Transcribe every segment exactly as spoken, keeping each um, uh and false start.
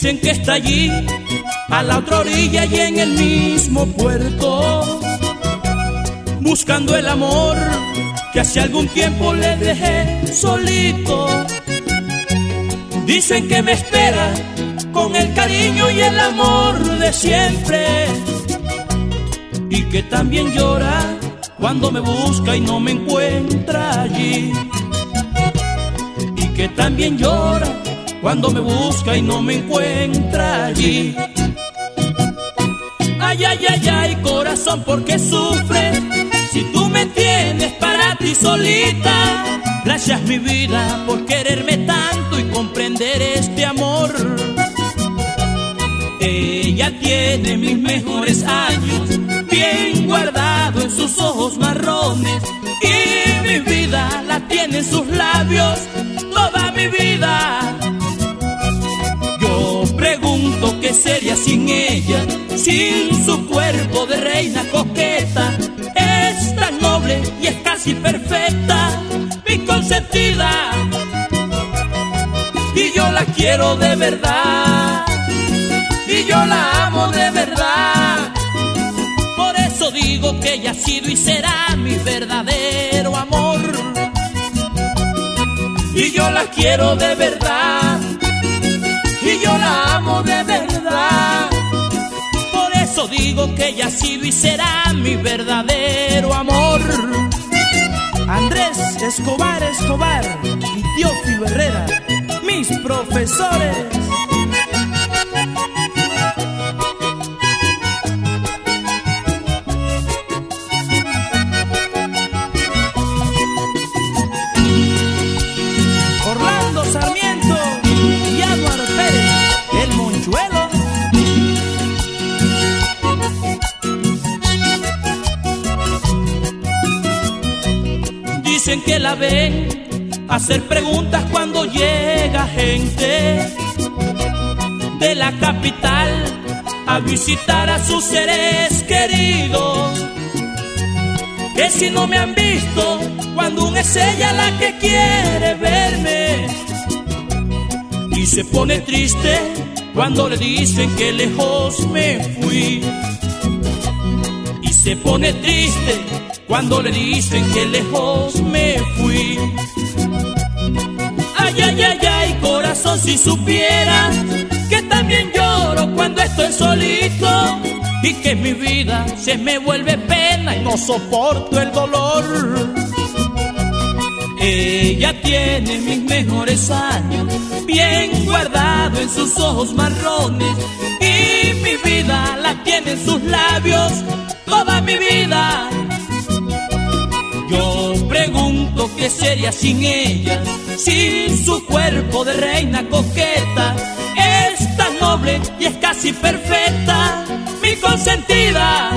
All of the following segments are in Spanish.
Dicen que está allí, a la otra orilla y en el mismo puerto, buscando el amor que hace algún tiempo le dejé solito. Dicen que me espera con el cariño y el amor de siempre, y que también llora cuando me busca y no me encuentra allí, y que también llora cuando me busca y no me encuentra allí. Ay, ay, ay, ay, corazón, ¿por qué sufres? Si tú me tienes para ti solita. Gracias, mi vida, por quererme tanto y comprender este amor. Ella tiene mis mejores años bien guardado en sus ojos marrones, y mi vida la tiene en sus labios toda mi vida. Yo pregunto qué sería sin ella, sin su cuerpo de reina coqueta. Es tan noble y es casi perfecta, mi consentida, y yo la quiero de verdad, y yo la amo de verdad. Por eso digo que ella ha sido y será mi verdadero amor, y yo la quiero de verdad, y yo la amo de verdad. Por eso digo que ella ha sido y será mi verdadero amor. Andrés Escobar Escobar y Teófilo Herrera, mis profesores. Orlando Sarmiento y Álvaro Pérez, el Monchuelo. Dicen que la ven hacer preguntas cuando llega gente de la capital a visitar a sus seres queridos, que si no me han visto, cuando una es ella la que quiere verme, y se pone triste cuando le dicen que lejos me fui, y se pone triste cuando le dicen que lejos me fui. Ay, ay, ay, ay, corazón, si supieras que también lloro cuando estoy solito, y que mi vida se me vuelve pena y no soporto el dolor. Ella tiene mis mejores años bien guardado en sus ojos marrones, y mi vida la tiene en sus labios toda mi vida. Yo pregunto qué sería sin ella, sin su cuerpo de reina coqueta. Es tan noble y es casi perfecta, mi consentida,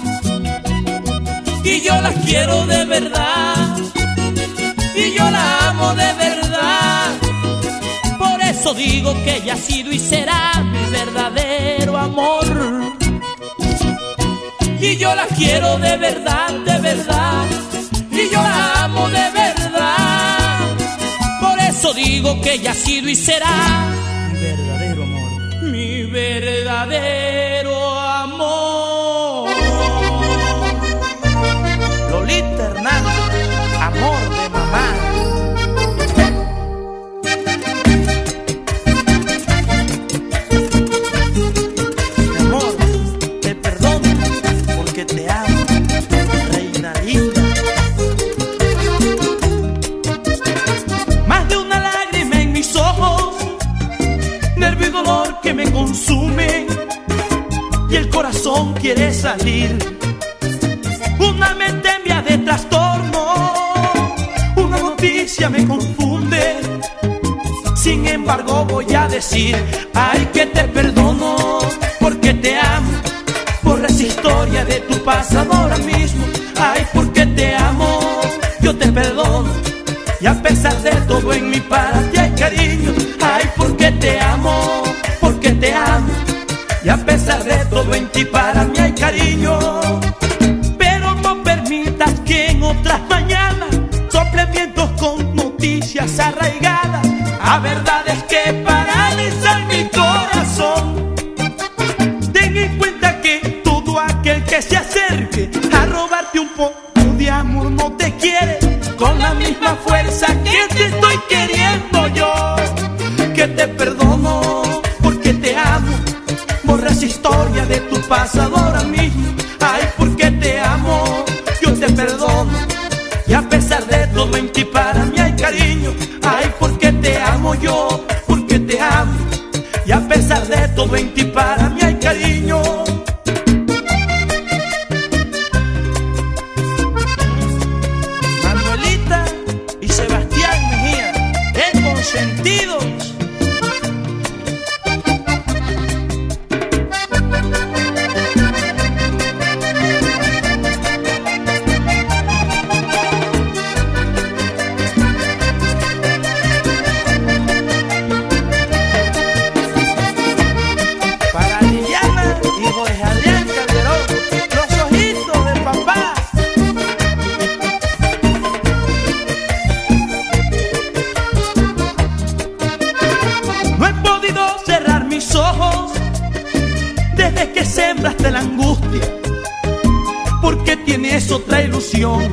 y yo la quiero de verdad, y yo la amo de verdad. Por eso digo que ella ha sido y será mi verdadero amor, y yo la quiero de verdad, de verdad, y yo la amo de verdad. Por eso digo que ella ha sido y será mi verdadero amor, mi verdadero amor. Lolita Hernández, amor de mamá. Mi amor, te perdono porque te amo, reina linda. Más de una lágrima en mis ojos, nervio y dolor que me consume, y el corazón quiere salir. Una mente envía de trastorno, una noticia me confunde. Sin embargo voy a decir, ay, que te perdono porque te amo. Borra esa historia de tu pasado ahora mismo. Ay, porque te amo, yo te perdono, y a pesar de todo en mí para ti hay cariño. Ay, porque te amo, porque te amo, y a pesar de todo en ti para mí hay cariño. Pero no permitas que en otras mañanas soplen vientos con noticias arraigadas a verdades que paralizan mi corazón. historia de tu pasado ahora mismo. Ay, porque te amo, yo te perdono. Y a pesar de todo en ti para mí hay cariño. Ay, porque te amo yo, porque te amo. Y a pesar de todo en ti para mí hay cariño. Manuelita y Sebastián Mejía, el consentidos. Desde que sembraste la angustia, porque tienes otra ilusión.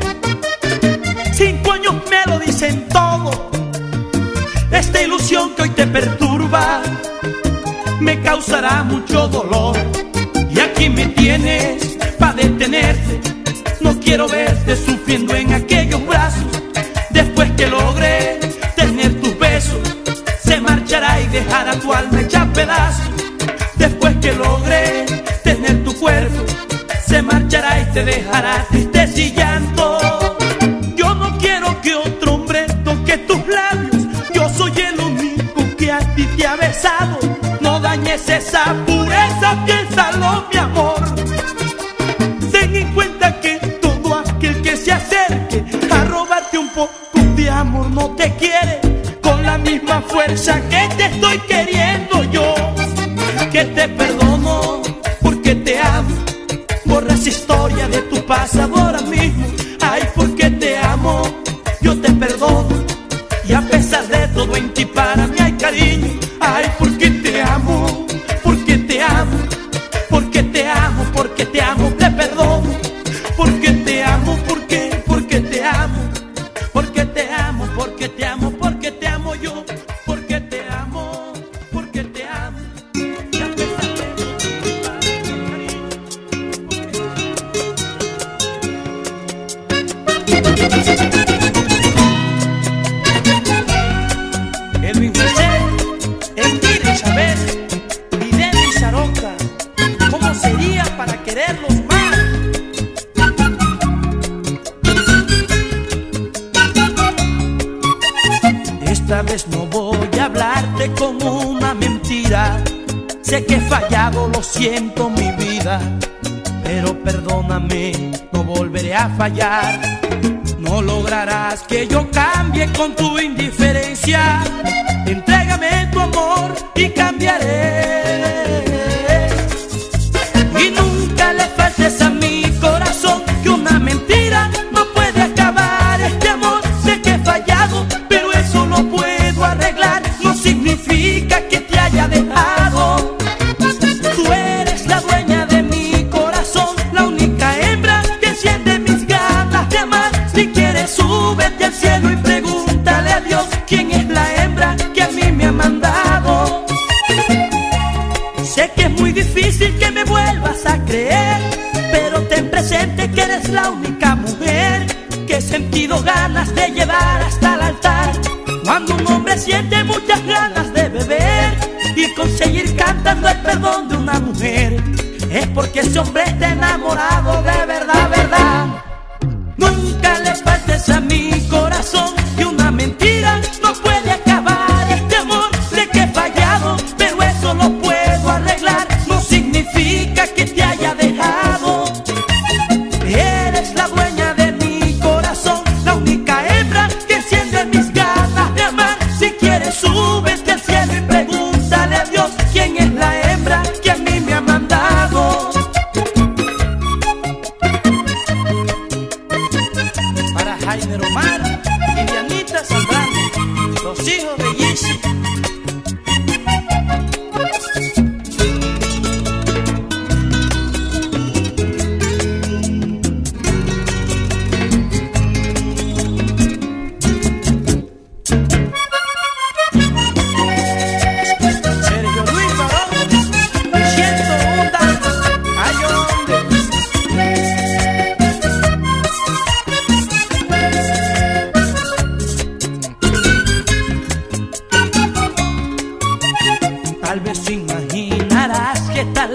Cinco años me lo dicen todo. Esta ilusión que hoy te perturba me causará mucho dolor. Y aquí me tienes para detenerte. No quiero verte sufriendo en aquellos brazos. Después que logré tener tus besos, se marchará y dejará tu alma hecha pedazos. Después que logré tener tu cuerpo, se marchará y te dejará triste y llanto. Yo no quiero que otro hombre toque tus labios. Yo soy el único que a ti te ha besado. No dañes esa pureza, piénsalo, mi amor. Ten en cuenta que todo aquel que se acerque a robarte un poco de amor no te quiere con la misma fuerza que te estoy queriendo yo. Que te perdono porque te amo. Borras historia de tu pasado ahora mismo. Ay, porque te amo, yo te perdono. Y a pesar de todo en ti para mí hay cariño. Ay, porque te amo, porque te amo, porque te amo, porque te amo, te perdono. Porque te amo, porque, porque te amo. Porque te amo, porque te amo, porque te amo yo. Porque te amo, porque te amo. Elvin José, Elvira Isabel y Denis Aroca, ¿cómo sería para quererlos más? Esta vez no voy a hablarte como una mentira. Sé que he fallado, lo siento mi vida, pero perdóname, no volveré a fallar. No lograrás que yo cambie con tu indiferencia. Entrégame tu amor y cambiaré. Y nunca le faltes a mi corazón, que una mentira no puede acabar este amor. Sé que he fallado, pero eso lo puedo arreglar. No significa que te haya dejado. Tú eres la dueña de mi corazón, la única hembra que enciende mis ganas de amar. Si quieres, súbete al cielo y pregúntale a Dios quién es la hembra que a mí me ha mandado. Sé que es muy difícil que me vuelvas a creer, pero ten presente que eres la única mujer que he sentido ganas de llevar hasta el altar. Cuando un hombre siente muchas ganas de beber y conseguir cantando el perdón de una mujer, es porque ese hombre está enamorado de verdad, verdad. Nunca le faltes a mi corazón, que una mentira no puede acabar este amor. Sé que he fallado, pero eso lo puedo arreglar. No significa que te haya dejado. Eres la dueña de mi corazón, la única hembra que enciende mis ganas de amar. Si quieres, súbete al cielo y pregúntale a Dios quién es la hembra que a mí me ha mandado.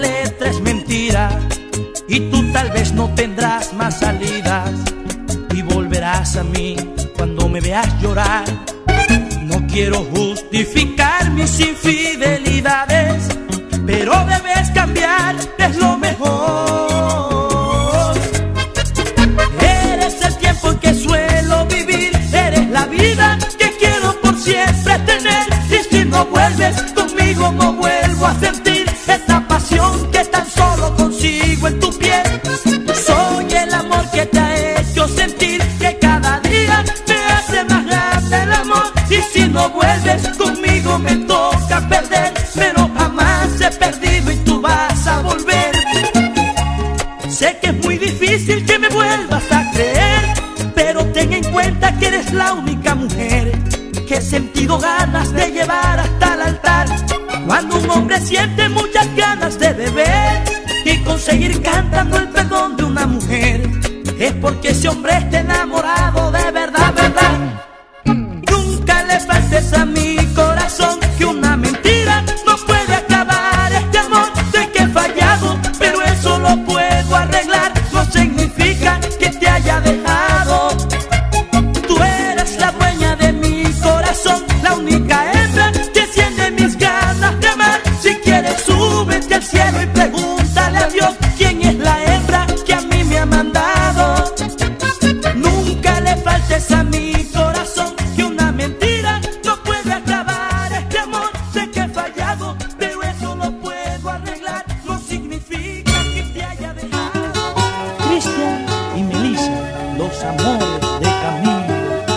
letra es mentira y tú tal vez no tendrás más salidas y volverás a mí cuando me veas llorar. No quiero justificar mis infidelidades, pero debes cambiar, es lo mejor. Eres el tiempo en que suelo vivir, eres la vida que quiero por siempre tener. Y si no vuelves conmigo no vuelvo a sentir esta pasión que tan solo consigo en tu piel. Soy el amor que te ha hecho sentir que cada día me hace más grande el amor. Y si no vuelves conmigo me toca perder, pero jamás he perdido y tú vas a volver. Sé que es muy difícil que me vuelvas a creer, pero ten en cuenta que eres la única mujer que he sentido ganas de llevar hasta el altar. Cuando un hombre siente muchas ganas de beber y conseguir cantando el perdón de una mujer, es porque ese hombre está enamorado de verdad, verdad. Nunca le faltes a mi corazón, que una mentira no puede acabar este amor. Sé que he fallado, pero eso lo puedo arreglar. No significa que te haya dejado. Tú eres la dueña de mi corazón, la única hembra que enciende mis ganas de amar. Si quieres súbete al cielo y pregúntale a Dios quién es la hembra que a mí me ha mandado. Nunca le faltes a mi corazón, que una mentira no puede acabar este amor. Sé que he fallado, pero eso lo puedo arreglar. No significa que te haya dejado. Cristian y Melissa, los amores de Camilo.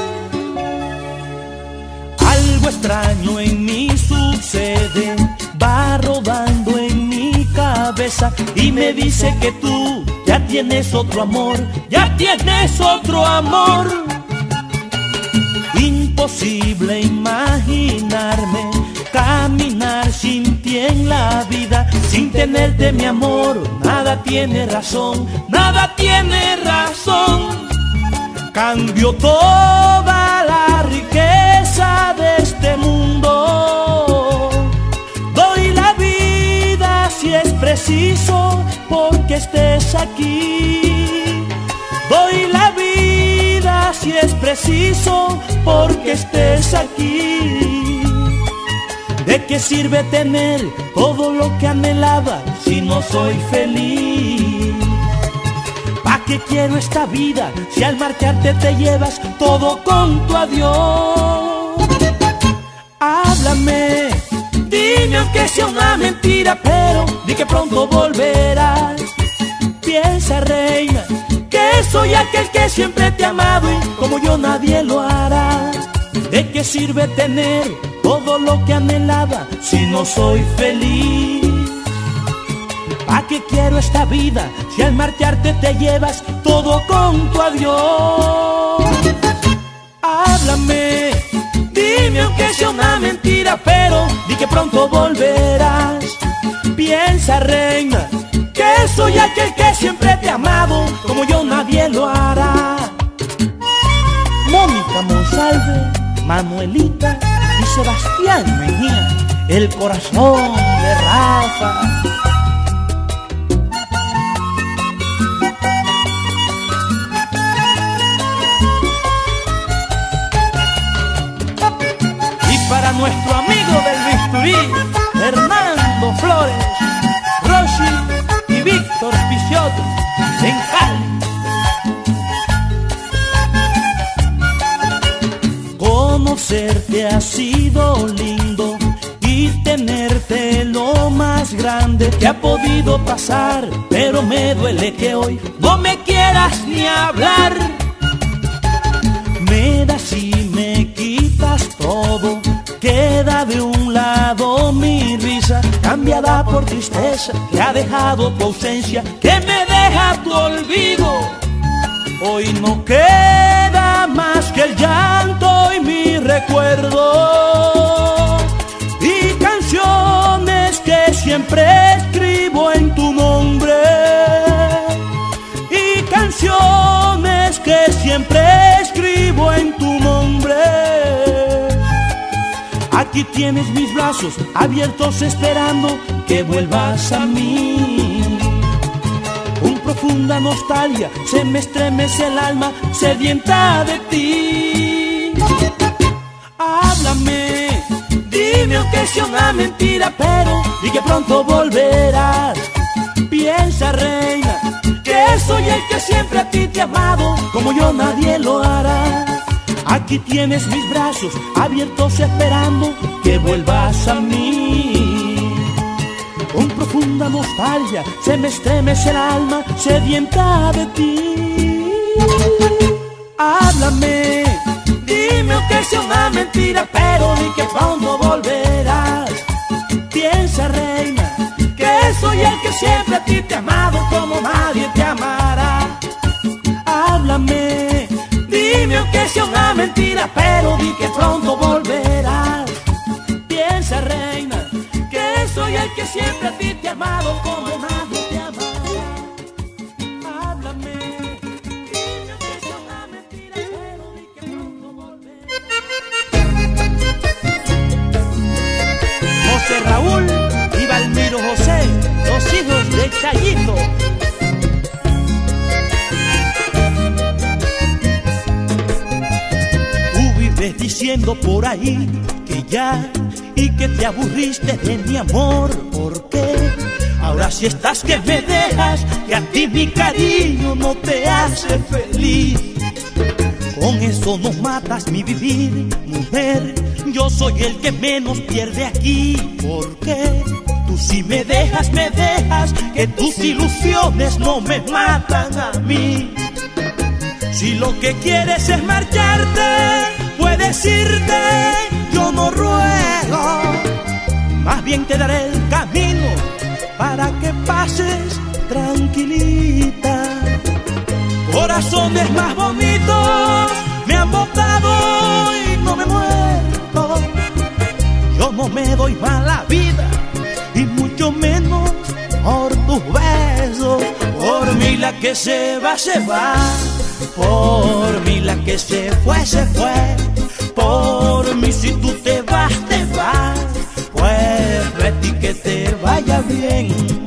Algo extraño en mí sucede, va rodando en mi cabeza y me dice que tú ya tienes otro amor, ya tienes otro amor. Imposible imaginarme caminar sin ti en la vida, sin tenerte mi amor. Nada tiene razón, nada tiene razón. Cambio toda la riqueza de este mundo, doy la vida si es preciso porque estés aquí. Doy la vida si es preciso porque estés aquí. ¿De qué sirve tener todo lo que anhelaba si no soy feliz? ¿Pa' qué quiero esta vida si al marcharte te llevas todo con tu adiós? Háblame, dime aunque sea una mentira, pero di que pronto volverás. Piensa, reina, que soy aquel que siempre te ha amado y como yo nadie lo hará. ¿De qué sirve tener todo lo que anhelaba si no soy feliz? ¿Pa' qué quiero esta vida si al marcharte te llevas todo con tu adiós? Háblame, dime aunque sea una mentira, pero di que pronto volverás. Piensa, reina, que soy aquel que siempre te ha amado, como yo nadie lo hará. Mónica Monsalve, Manuelita y Sebastián Mejía, el corazón de Rafa. Y para nuestro amigo del bisturí, Hernando Flores, Rosy y Víctor Picciotto, en Cali. Conocerte ha sido lindo y tenerte lo más grande que ha podido pasar, pero me duele que hoy no me quieras ni hablar. Me das y me quitas todo, queda de un lado mi risa, cambiada por tristeza que ha dejado tu ausencia, que me deja tu olvido. Hoy no queda más que el llanto y mi recuerdo, y canciones que siempre escribo en tu nombre, y canciones que siempre escribo en tu nombre. Aquí tienes mis brazos abiertos esperando que vuelvas a mí. Con profunda nostalgia se me estremece el alma sedienta de ti. Háblame, dime aunque sea una mentira, pero y que pronto volverás. Piensa, reina, que soy el que siempre a ti te ha amado, como yo nadie lo hará. Aquí tienes mis brazos abiertos esperando que vuelvas a mí. Con profunda nostalgia se me estremece el alma sedienta de ti. Háblame, dime aunque sea una mentira, pero di que pronto volverás. Piensa, reina, que soy el que siempre a ti te ha amado, como nadie te amará. Háblame, dime aunque sea una mentira, pero di que pronto volverás. Piensa, reina, que soy el que siempre a ti te ha amado, como nadie te amará. Háblame, dime aunque sea una mentira, pero di que pronto volverás. José Raúl y Valmiro José, los hijos de Chayito. Diciendo por ahí que ya y que te aburriste de mi amor. ¿Por qué? Ahora si estás que me dejas, que a ti mi cariño no te hace feliz. Con eso no matas mi vivir, mujer. Yo soy el que menos pierde aquí. ¿Por qué? Tú si me dejas, me dejas, que tus ilusiones no me matan a mí. Si lo que quieres es marcharte, puedes irte, yo no ruego. Más bien te daré el camino para que pases tranquilita. Corazones más bonitos me han botado y no me muero. Yo no me doy mala vida y mucho menos por tus besos. Por mí la que se va, se va. Por mí la que se fue, se fue. Por mí si tú te vas, te vas. Pues vete y que te vaya bien.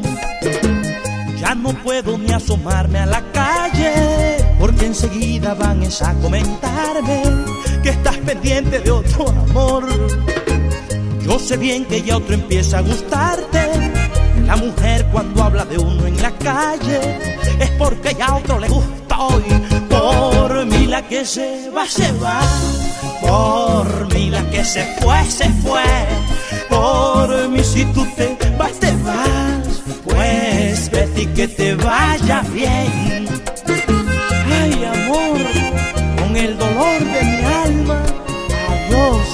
Ya no puedo ni asomarme a la calle, porque enseguida van a comentarme que estás pendiente de otro amor. Yo sé bien que ya otro empieza a gustarte. La mujer cuando habla de uno en la calle es porque ya a otro le gustó. Y por mí la que se va, se va. Por mí la que se fue, se fue. Por mí si tú te vas, te vas. Pues vete y que te vaya bien. Ay, amor, con el dolor de mi alma, adiós.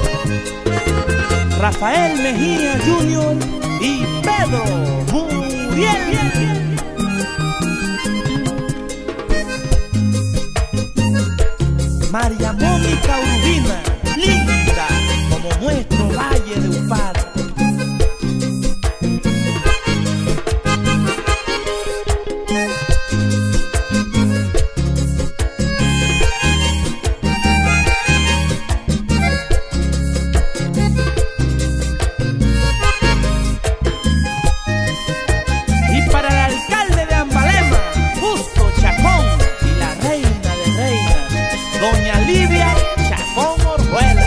Rafael Mejía Junior y Pedro Muriel. María Mónica Urbina, linda como nuestro valle de Upar. Y para el alcalde de Ambalema, Justo Chacón, y la reina de reinas, doña Livia Chacón Orjuela.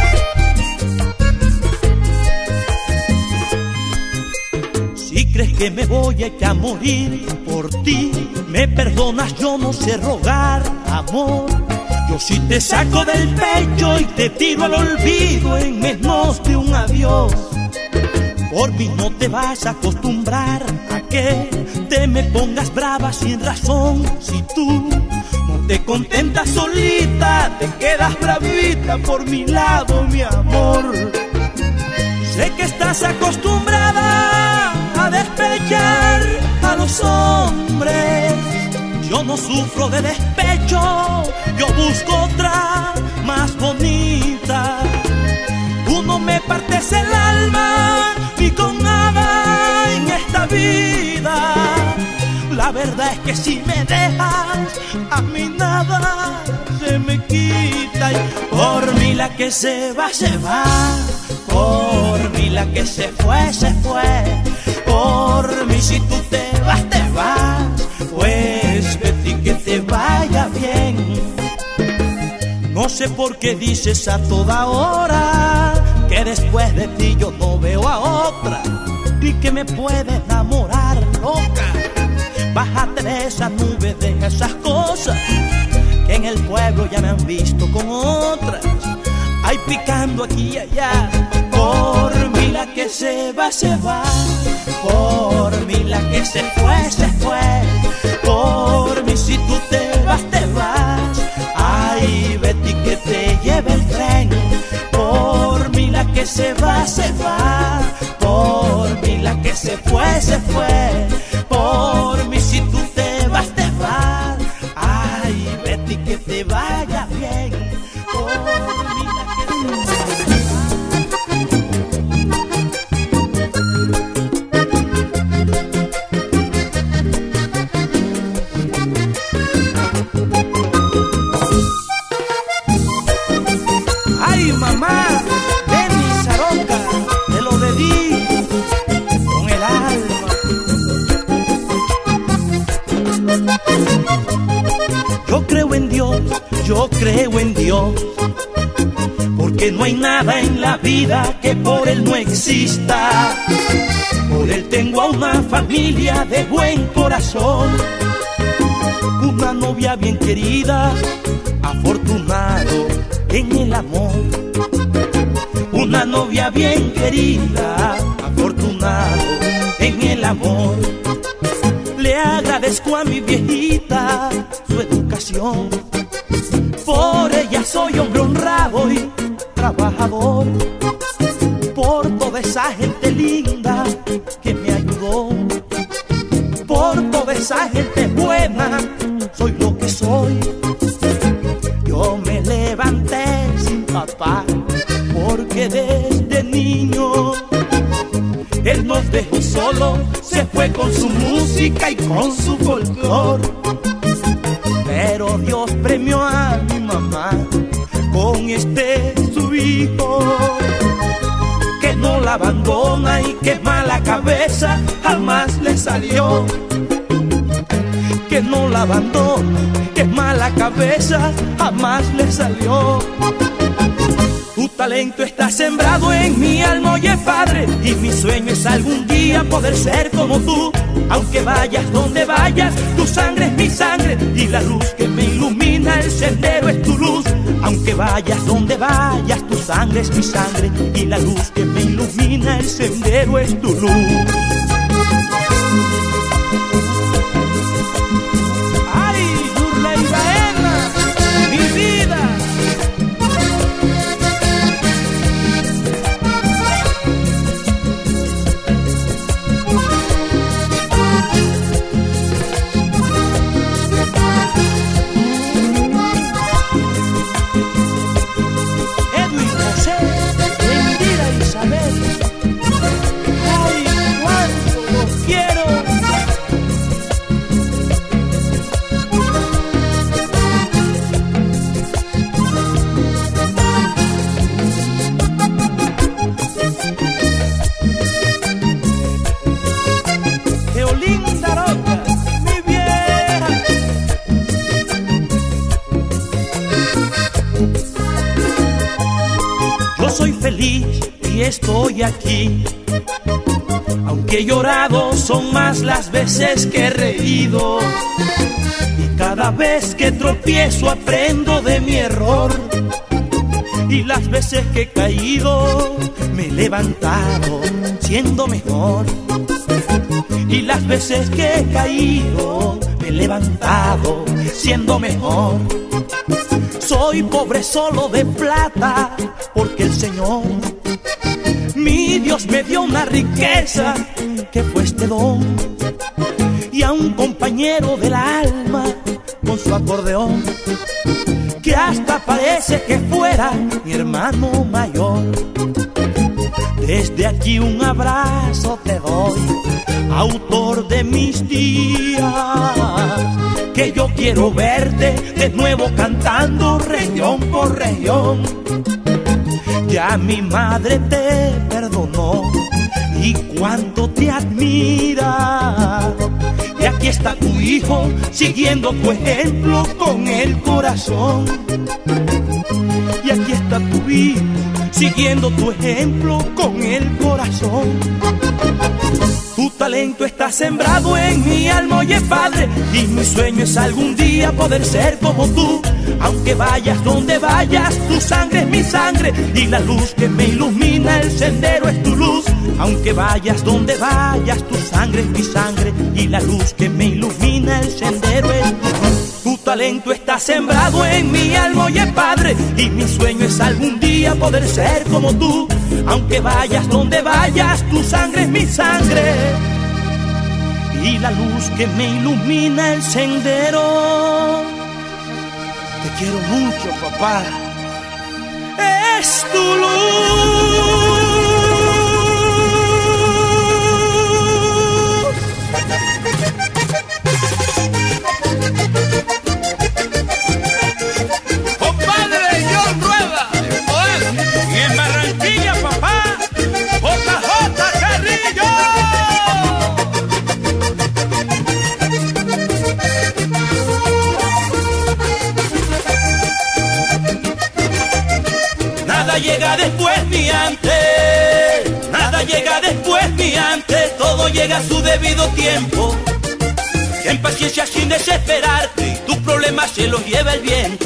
Si crees que me voy a echar a morir por ti, me perdonas, yo no sé rogar, amor. Yo sí te saco del pecho y te tiro al olvido en menos de un adiós. Por mí no te vas a acostumbrar a que te me pongas brava sin razón. Si tú no te contentas solita, te quedas bravita por mi lado, mi amor. Sé que estás acostumbrada a despechar a los hombres. Yo no sufro de despecho, yo busco otra más bonita. Tú no me partes el alma ni con nada en esta vida. La verdad es que si me dejas, a mí nada se me quita. Y por mí la que se va, se va. Por mí la que se fue, se fue. Por mí si tú te vas, te vas. Pues Betty, que te vaya bien. No sé por qué dices a toda hora que después de ti yo no veo a otra y que me puede enamorar, loca. Bájate de esa nube, deja esas cosas que en el pueblo ya me han visto con otras. Ay, picando aquí y allá. Por mí la que se va, se va. Por mí la que se fue, se fue. Por mí si tú te vas, te vas. Ay, Betty, que te lleve el tren. Por mí la que se va, se va. Por mí la que se fue, se fue. Por mí si tú te vas, te vas. Ay, Betty, que te vaya bien. Por mí la que se va. Ay, mamá, de mi zaroca, te lo dedico con el alma. Yo creo en Dios, yo creo en Dios, porque no hay nada en la vida que por Él no exista. Por Él tengo a una familia de buen corazón, una novia bien querida, afortunado en el amor. Una novia bien querida, afortunado en el amor. Le agradezco a mi viejita su educación. Por ella soy hombre honrado y trabajador. Por toda esa gente linda que me ayudó. Por toda esa gente buena soy lo que soy. Yo me levanté sin papá porque desde niño Él nos dejó solo, se fue con su música y con su folclor. Pero Dios premió a mi mamá con este su hijo, que no la abandona y que mala cabeza jamás le salió. Que no la abandona, que mala cabeza jamás le salió. Tu talento está sembrado en mi alma, oye padre, y mi sueño es algún día poder ser como tú. Aunque vayas donde vayas, tu sangre es mi sangre y la luz que me ilumina el sendero es tu luz. Aunque vayas donde vayas, tu sangre es mi sangre y la luz que me ilumina el sendero es tu luz. ¡Ay, Yurley Baena, mi vida! Edwin José, Indira Isabel. ¡Ay, cuánto los quiero! Geolinda Roca, mi vieja. Yo soy feliz y estoy aquí, aunque he llorado son más las veces que he reído. Y cada vez que tropiezo aprendo de mi error. Y las veces que he caído me he levantado siendo mejor. Y las veces que he caído me he levantado siendo mejor. Soy pobre solo de plata porque el Señor, mi Dios, me dio una riqueza que fue este don. Y a un compañero del alma con su acordeón, que hasta parece que fuera mi hermano mayor. Desde aquí un abrazo te doy, autor de mis días, que yo quiero verte de nuevo cantando región por región. Ya mi madre te perdonó y cuánto te admira. Y aquí está tu hijo siguiendo tu ejemplo con el corazón. Y aquí está tu hijo siguiendo tu ejemplo con el corazón. Tu talento está sembrado en mi alma, oye padre, y mi sueño es algún día poder ser como tú. Aunque vayas donde vayas, tu sangre es mi sangre y la luz que me ilumina el sendero es tu luz. Aunque vayas donde vayas, tu sangre es mi sangre y la luz que me ilumina el sendero es tu luz. Tu talento está sembrado en mi alma, oye padre, y mi sueño es algún día poder ser como tú. Aunque vayas donde vayas, tu sangre es mi sangre y la luz que me ilumina el sendero. Te quiero mucho, papá. Es tu luz. Nada llega después ni antes, nada llega después ni antes, todo llega a su debido tiempo. Ten paciencia sin desesperarte, y tus problemas se los lleva el viento.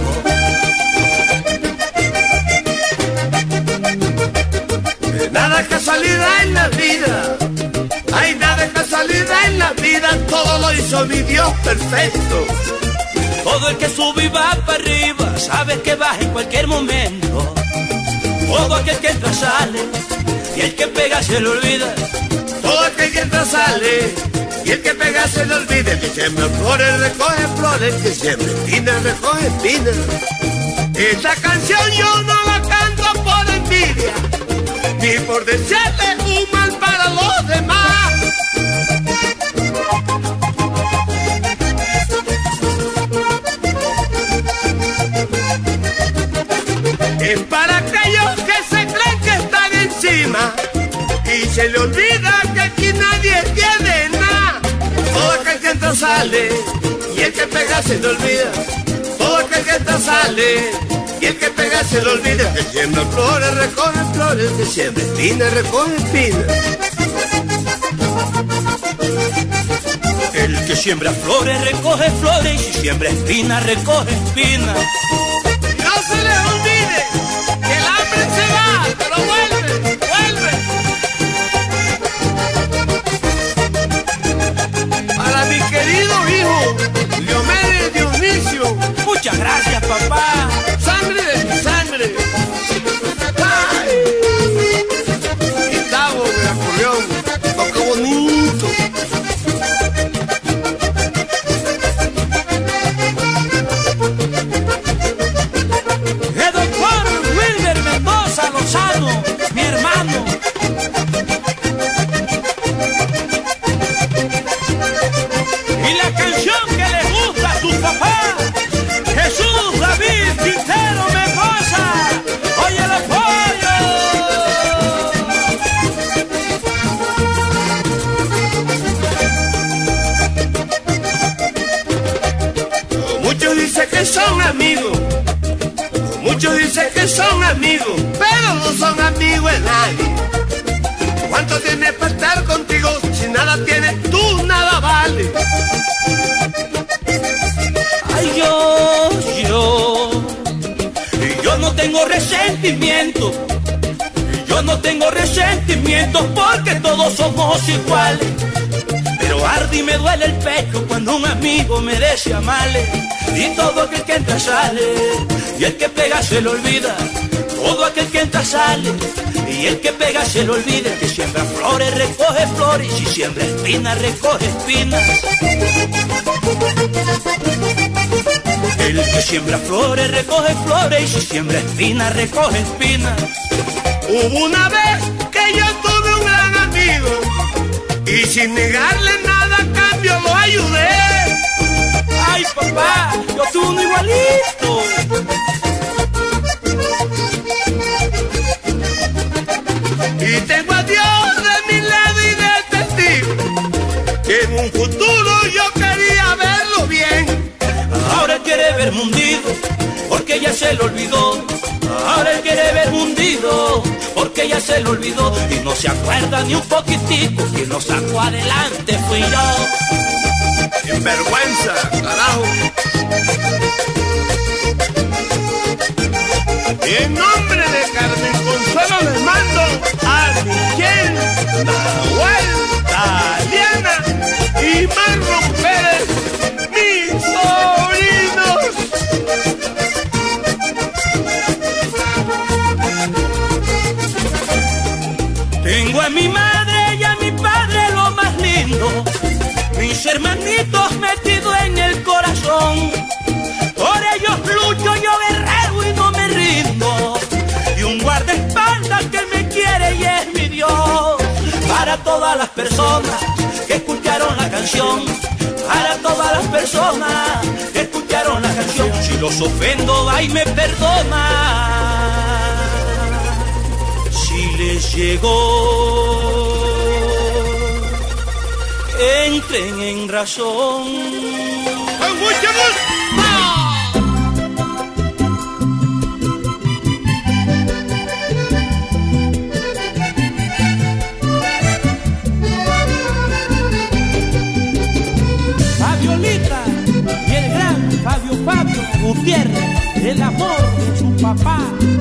Nada es casualidad en la vida, hay nada es casualidad en la vida, todo lo hizo mi Dios perfecto. Todo el que sube y va para arriba, sabes que vas en cualquier momento. Todo aquel que entra sale, y el que pega se le olvida. Todo aquel que entra sale, y el que pega se le olvida. Que siembra flores recoge flores, que siembra espinas recoge espinas. Esta canción yo no la canto por envidia, ni por desearle un mal para los demás. Es para aquellos que se creen que están encima y se le olvida que aquí nadie tiene nada. Todo aquel que entra sale y el que pega se le olvida. Todo aquel que entra sale y el que pega se le olvida. Que siembra flores recoge flores, que siembra espinas recoge espinas. El que siembra flores recoge flores, y si siembra espinas recoge espinas. No se les olvide que el hambre se va, pero vuelve, vuelve. Para mi querido hijo, Diomedes Dionisio. Muchas gracias, papá. Sangre de mi sangre. Ay. Gustavo de acordeón, toca bonito. Mi hermano. Y la canción que le gusta a tu papá, Jesús David Quintero Mendoza. Oye el apoyo. Muchos dicen que son amigos, muchos dicen que son amigos, pero no son amigos de nadie. ¿Cuánto tienes para estar contigo? Si nada tienes, tú nada vale. Ay, yo, yo, yo no tengo resentimiento, yo no tengo resentimientos porque todos somos iguales. Pero arde y me duele el pecho cuando un amigo me desea males. Y todo aquel que entra sale, y el que pega se lo olvida. Todo aquel que entra sale, y el que pega se lo olvida. El que siembra flores recoge flores, y si siembra espinas recoge espinas. El que siembra flores recoge flores, y si siembra espinas recoge espinas. Hubo una vez que yo tuve un gran amigo, y sin negarle nada a cambio lo ayudé. Ay, papá, yo tuve uno igualito. verme hundido, porque ya se lo olvidó. Ahora él quiere verme hundido, porque ya se lo olvidó. Y no se acuerda ni un poquitico, quien lo sacó adelante fui yo. Sin vergüenza, carajo. Y en nombre de Carmen Consuelo les mando a Michelle, Nahuel, Taliana y Marlon Pérez, mis sobrinos. Tengo a mi madre y a mi padre lo más lindo, mis hermanitos metidos en el corazón. Por ellos lucho yo guerrero y no me rindo, y un guardaespaldas que me quiere y es mi Dios. Para todas las personas que escucharon la canción, para todas las personas que escucharon la canción, si los ofendo va y me perdona. Si les llegó, entren en razón. ¡Con mucho gusto! Fabiolita y el gran Fabio Fabio Gutiérrez, el amor de su papá.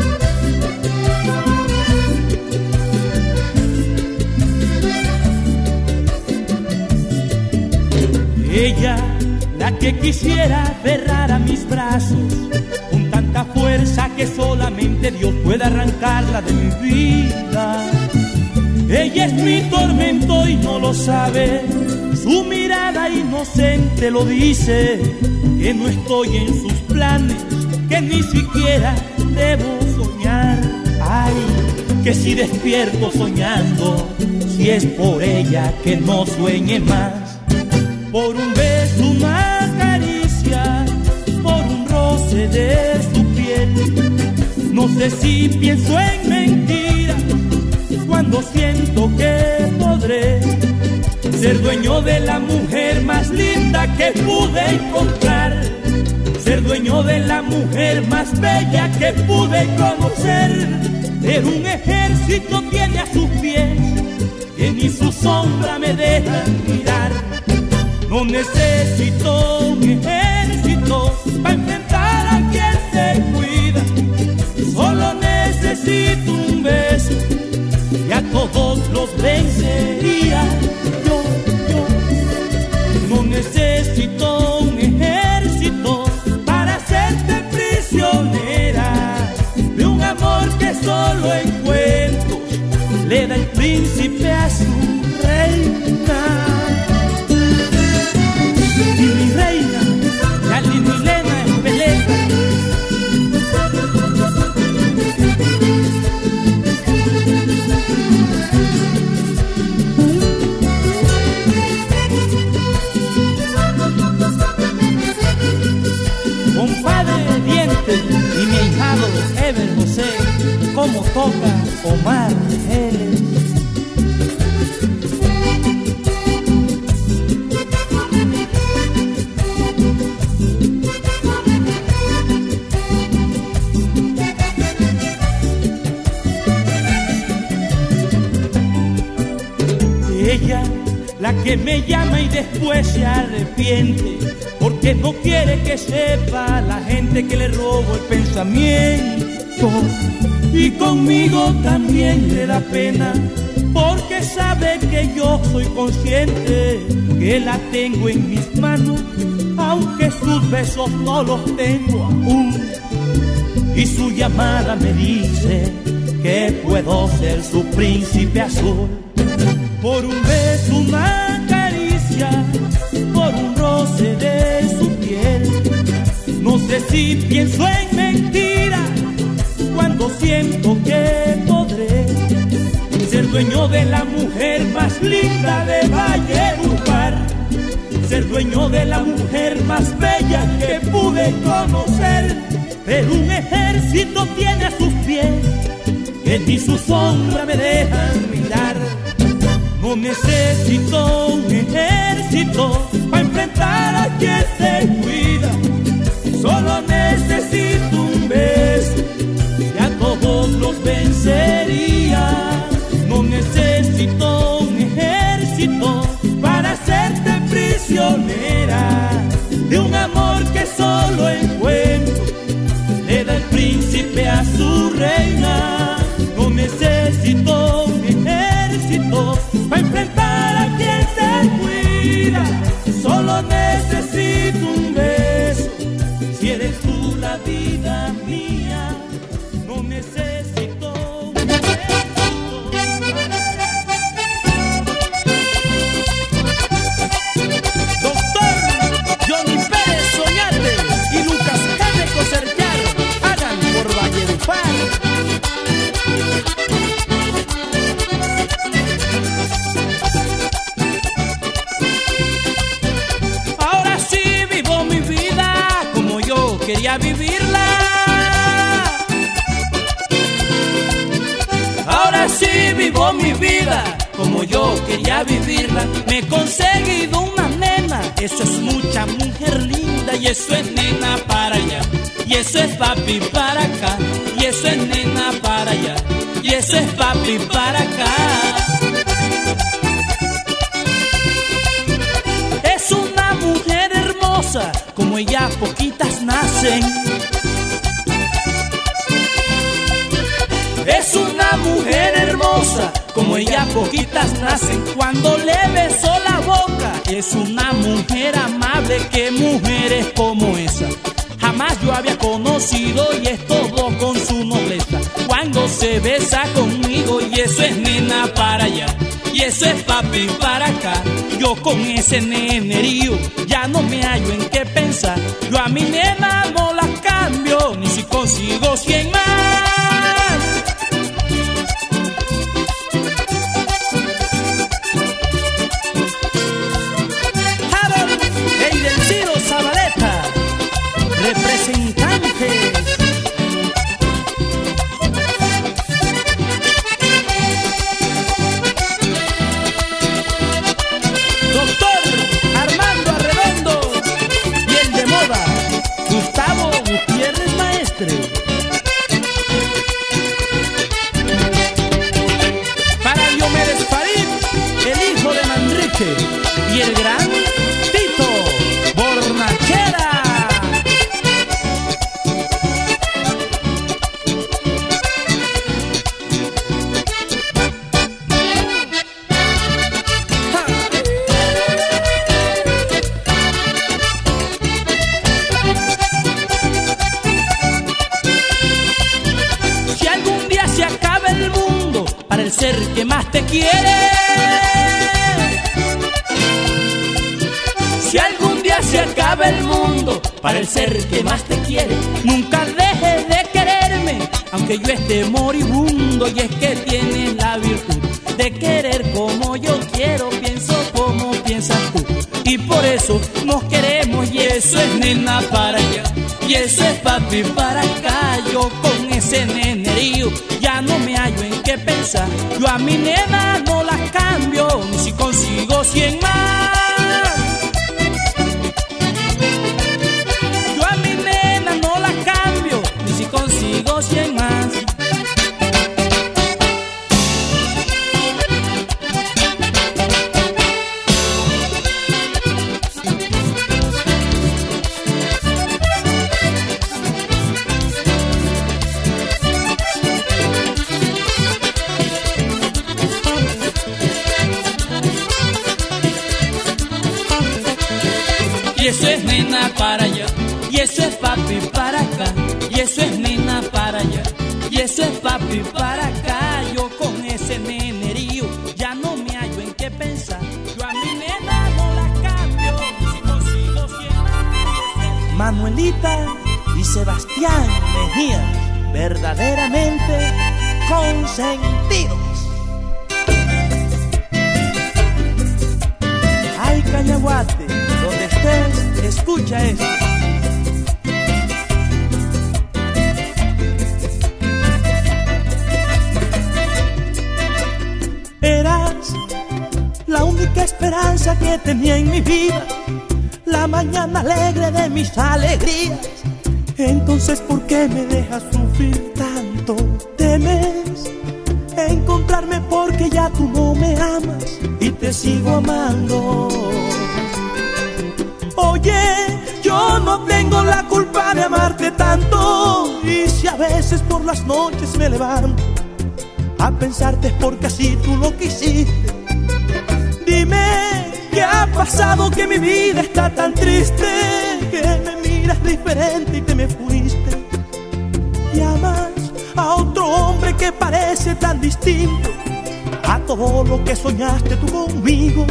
Ella, la que quisiera aferrar a mis brazos con tanta fuerza que solamente Dios puede arrancarla de mi vida. Ella es mi tormento y no lo sabe, su mirada inocente lo dice, que no estoy en sus planes, que ni siquiera debo soñar. Ay, que si despierto soñando, si es por ella que no sueñe más. Por un beso, una caricia, por un roce de su piel. No sé si pienso en mentiras cuando siento que podré ser dueño de la mujer más linda que pude encontrar, ser dueño de la mujer más bella que pude conocer. Pero un ejército tiene a sus pies que ni su sombra me deja mirar. No necesito un ejército para enfrentar a quien se cuida, solo necesito un beso y a todos los vencería. Yo, yo, no necesito un ejército para hacerte prisionera de un amor que solo en cuentos le da el príncipe a su reina. Y mi reina, la Linilena Espeleta. Compadre Dientes y mi ahijado Ever José, como toca Omar Geles. Ella, la que me llama y después se arrepiente, porque no quiere que sepa la gente que le robo el pensamiento. Y conmigo también le da pena, porque sabe que yo soy consciente que la tengo en mis manos, aunque sus besos no los tengo aún. Y su llamada me dice que puedo ser su príncipe azul. Por un beso, una caricia, por un roce de su piel. No sé si pienso en mentiras cuando siento que podré ser dueño de la mujer más linda de Valledupar, ser dueño de la mujer más bella que pude conocer. Pero un ejército tiene a sus pies que ni su sombra me dejan mirar. No necesito un ejército para enfrentar a quien se cuida, solo de un amor que solo el cuento le da el príncipe a su reina. No necesito un ejército para enfrentar a quien se cuida, solo necesito un beso, si eres tú la vida mía. No necesito un ejército. Doctor Johnny Pérez Soñate y Lucas Caneco Sergiar, hagan por Valledupar. Ahora sí vivo mi vida como yo quería vivirla. Ahora sí vivo mi vida como yo quería vivirla. Me he conseguido una nena, eso es mucha mujer linda. Y eso es nena para allá, y eso es papi para acá. Y eso es nena para allá, y eso es papi para acá. Es una mujer hermosa, como ella poquitas nacen. Es una mujer hermosa, como ella poquitas nacen. Cuando le besó la boca, es una mujer amable. Qué mujeres como esa jamás yo había conocido, y es todo con su nobleza. Cuando se besa conmigo, y eso es nena para allá, y eso es papi para acá. Yo con ese nenerío ya no me hallo en qué pensar. Yo a mi nena no la cambio, ni si consigo cien más. Harold Eidelciro Zabaleta, representantes. Doctor Armando Arredondo y el de moda Gustavo Gutiérrez Maestre. Para Diomedes Farid, el hijo de Manrique, y el gran Tito Bornachera. Si algún día se acaba el mundo para el ser que más te quiere, si algún día se acaba el mundo para el ser que más te quiere, nunca dejes de quererme, aunque yo esté moribundo. Y es que tienes la virtud de querer como yo quiero, pienso como piensas tú, y por eso nos queremos. Y eso es nena para allá, y eso es papi para acá. Yo con ese nenerío ya no me hallo en qué pensar. Yo a mi nena no la cambio, ni si consigo cien más. Yo a mi nena no la cambio, ni si consigo cien más. Y eso es nena para allá, y eso es papi para acá. Y eso es nena para allá, y eso es papi para acá. Yo con ese nenerío ya no me hallo en qué pensar. Yo a mi nena no la cambio, si consigo cien más. Manuelita y Sebastián Mejía, verdaderamente consentidos. Ay, Cañaguate, donde estés, escucha esto. Eras la única esperanza que tenía en mi vida, la mañana alegre de mis alegrías. Entonces, ¿por qué me dejas sufrir tanto? Temes encontrarme porque ya tú no me amas y te sigo amando. Oye, yo no tengo la culpa de amarte tanto. Y si a veces por las noches me levanto a pensarte es porque así tú lo quisiste. Dime, ¿qué ha pasado que mi vida está tan triste? Que me miras diferente y te me fuiste. Y amas a otro hombre que parece tan distinto a todo lo que soñaste tú conmigo.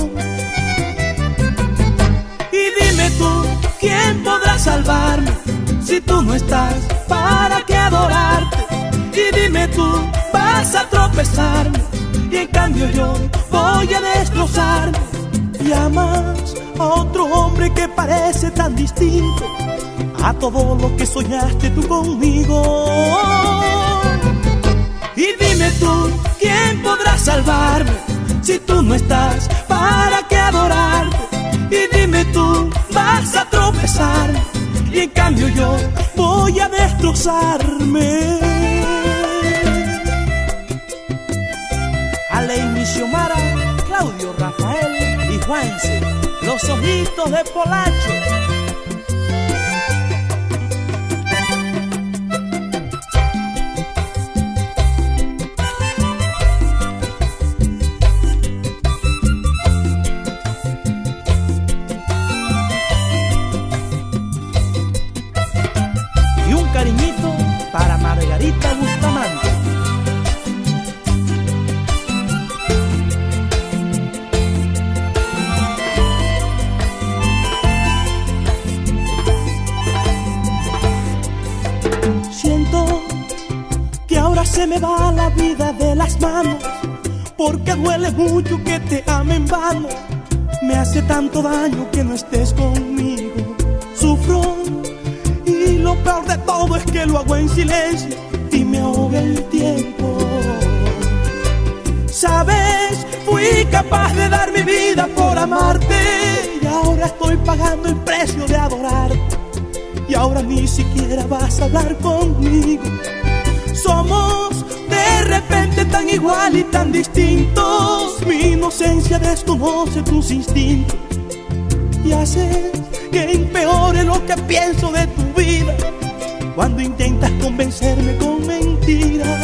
Y dime tú, ¿quién podrá salvarme si tú no estás? ¿Para qué adorarte? Y dime tú, vas a tropezarme y en cambio yo voy a destrozarme. Y amas a otro hombre que parece tan distinto a todo lo que soñaste tú conmigo. Y dime tú, ¿quién podrá salvarme si tú no estás? ¿Para qué adorarte? Y dime tú, vas a tropezarme y en cambio yo voy a destrozarme. Aleini Xiomara, Claudio Rafael y Juanse, los ojitos de Polacho. Y un cariñito para Margarita Bustamante. Siento que ahora se me va la vida de las manos, porque duele mucho que te ame en vano. Me hace tanto daño que no estés conmigo. Sufro y lo peor de todo es que lo hago en silencio y me ahoga el tiempo. Sabes, fui capaz de dar mi vida por amarte y ahora estoy pagando el precio de adorarte. Y ahora ni siquiera vas a hablar conmigo. Somos de repente tan igual y tan distintos. Mi inocencia desconoce tus instintos y hace que empeore lo que pienso de tu vida cuando intentas convencerme con mentiras.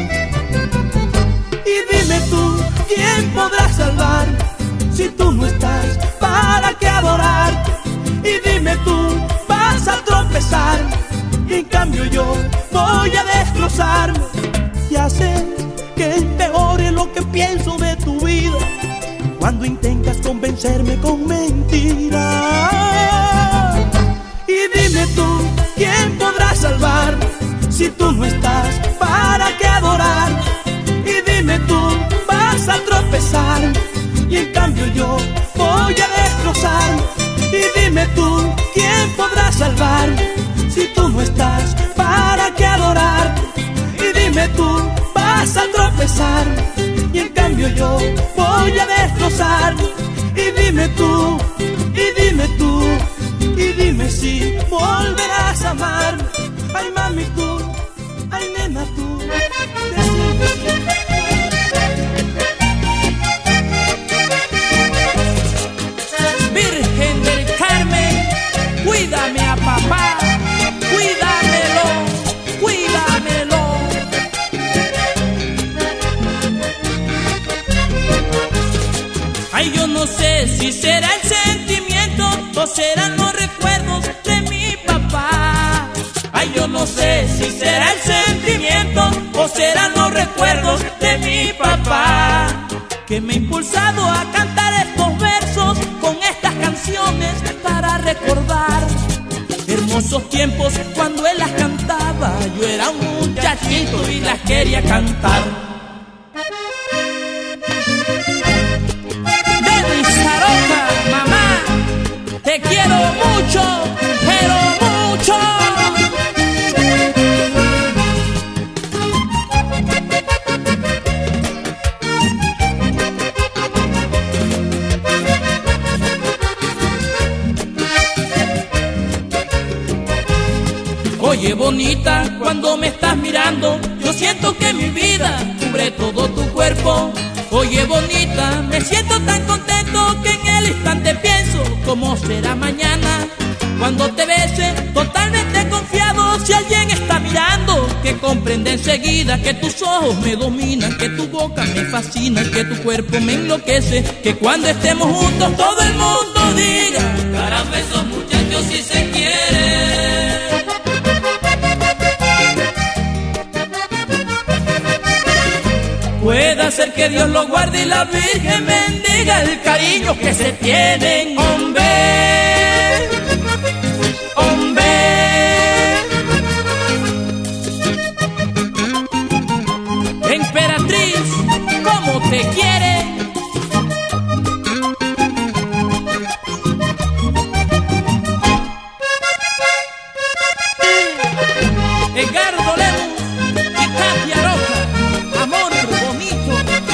Y dime tú, ¿quién podrá salvarme si tú no estás? ¿Para qué adorarte? Y dime tú, vas a tropezarme y en cambio yo voy a destrozarme y hacer que empeore lo que pienso de tu vida cuando intentas convencerme con mentiras. Y dime tú, ¿quién podrá salvarme si tú no estás? ¿Para qué adorarte? Y dime tú, vas a tropezarme y en cambio yo voy a destrozarme. Y dime tú, ¿quién podrá salvarme si tú no estás? ¿Para qué adorarte? Y dime tú, vas a tropezarme y en cambio yo voy a destrozarme. Y dime tú, y dime tú, y dime si volverás a amarme. Ay mami tú, ay nena tú, decime si. Virgen del Carmen, cuídame a papá, cuídamelo, cuídamelo. Ay, yo no sé si será el sentimiento o serán los recuerdos de mi papá. Ay, yo no sé si será el sentimiento o serán los recuerdos de mi papá, que me ha impulsado a cantar estos versos con estas canciones para recordar hermosos tiempos cuando él las cantaba. Yo era un muchachito y las quería cantar. Denis Saroja, mamá, te quiero mucho, pero mucho. Oye bonita, cuando me estás mirando, yo siento que mi vida cubre todo tu cuerpo. Oye bonita, me siento tan contento que en el instante pienso cómo será mañana cuando te bese totalmente confiado. Si alguien está mirando, que comprende enseguida que tus ojos me dominan, que tu boca me fascina, que tu cuerpo me enloquece, que cuando estemos juntos todo el mundo diga: caramba, esos muchachos si se quieren. Puede ser que Dios lo guarde y la Virgen bendiga el cariño que se tienen, hombre, hombre. Emperatriz, ¿cómo te quiere? Edgardo Lemus y Katia Roca, amor bonito.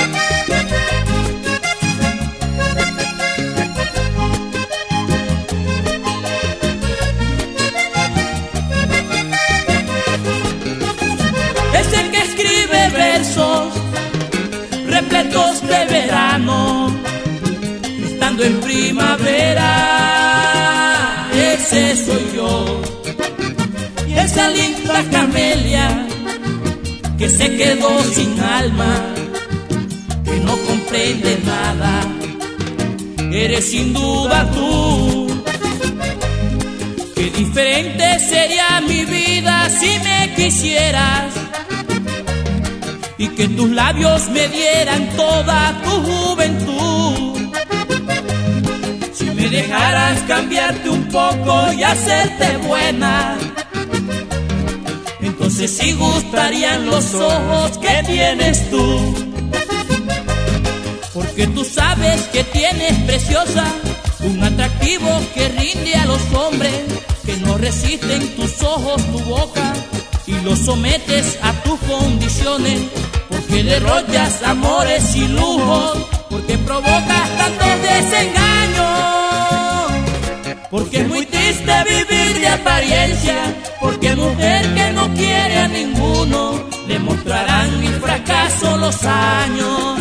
Es el que escribe versos repletos de verano, estando en primavera. Ese soy yo. Y esa linda camelia que se quedó sin alma, que no comprende nada, eres sin duda tú. Qué diferente sería mi vida si me quisieras y que tus labios me dieran toda tu juventud. Si me dejaras cambiarte un poco y hacerte buena, entonces sí gustarían los ojos que tienes tú. Porque tú sabes que tienes, preciosa, un atractivo que rinde a los hombres, que no resisten tus ojos, tu boca, y los sometes a tus condiciones. Porque derrochas amores y lujos, porque provocas tantos desengaños. Porque es muy triste vivir de apariencia, porque mujer que no quiere a ninguno, le mostrarán mi fracaso los años.